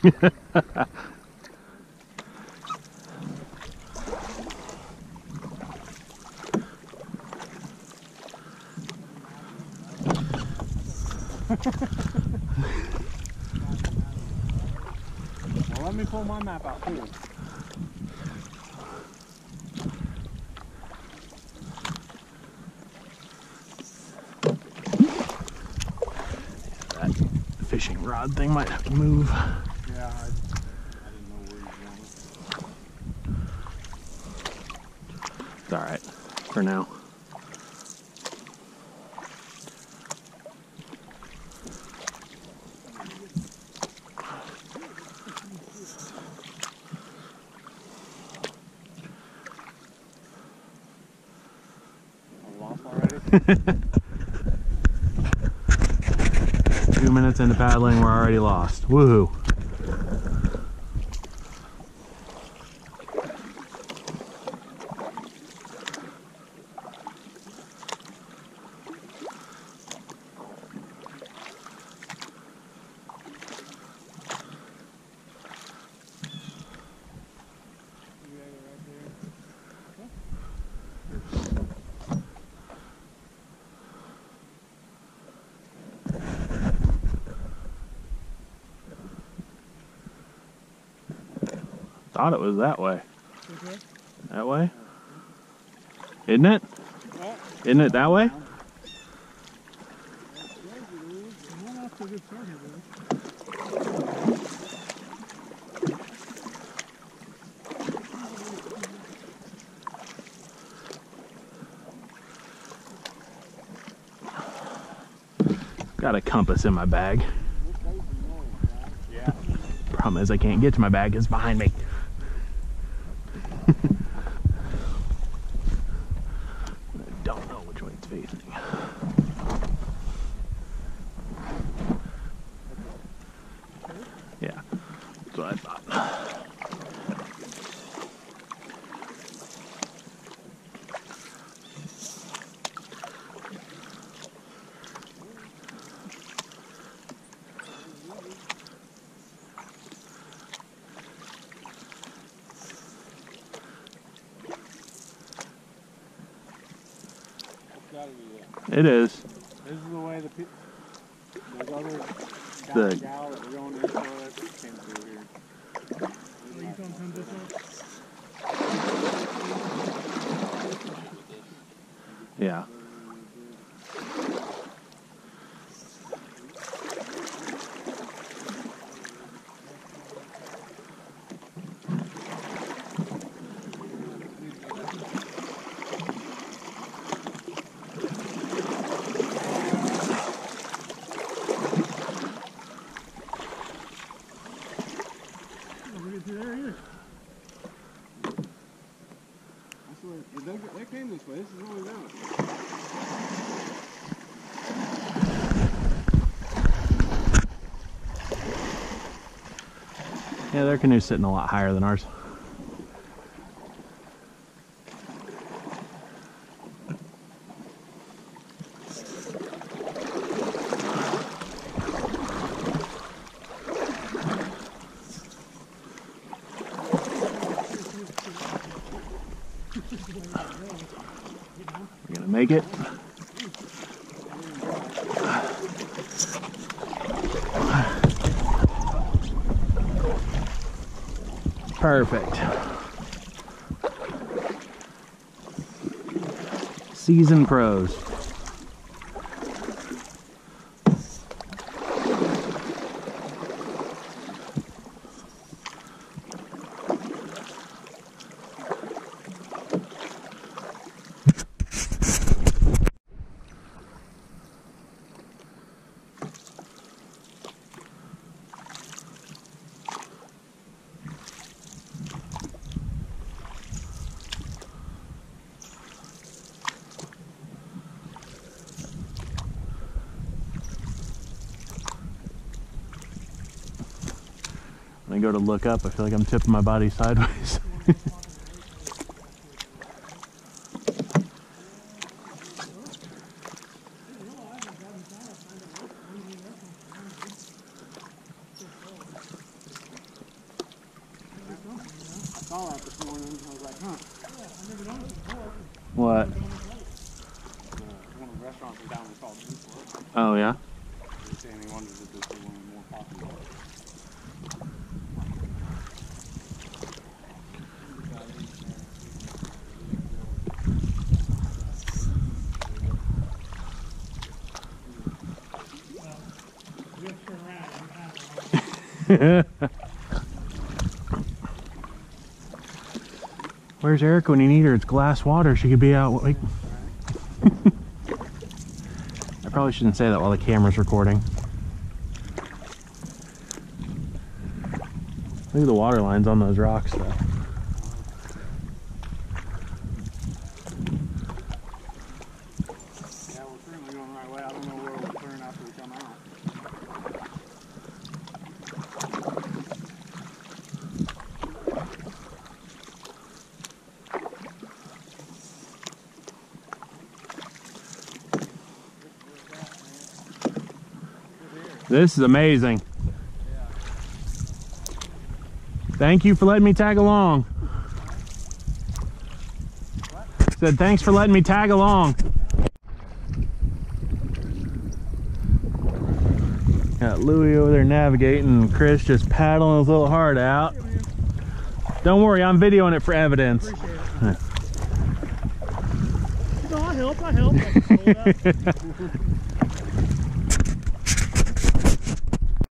Well, let me pull my map out too. That fishing rod thing might have to move. Yeah, I didn't know where you were going. It's alright for now. Already? 2 minutes into paddling, we're already lost. Woohoo! Thought it was that way. Okay. That way? Isn't it? What? Isn't it that way? Got a compass in my bag. Yeah. Problem is I can't get to my bag, it's behind me. I don't know which way it's facing. Yeah, that's what I thought. It is. This is the way the other gal that we're going in for it came through here. Are you going to come this way? Yeah. They came this way. This is where we went. Yeah, their canoe's sitting a lot higher than ours. We're gonna make it. Perfect. Seasoned pros. When I go to look up, I feel like I'm tipping my body sideways. saw that this morning. I was like, huh. What? One of the restaurants in town is called Newport. Oh, yeah? They were saying they wondered if this was one of the more popular. Where's Erica when you need her? It's glass water. She could be out. Like... I probably shouldn't say that while the camera's recording. Look at the water lines on those rocks, though. Yeah, we're certainly going the right way. I don't know where we'll turn after we come out. This is amazing. Thank you for letting me tag along. Said thanks for letting me tag along. Got Louie over there navigating and Chris just paddling his little heart out. Don't worry, I'm videoing it for evidence. No, I help.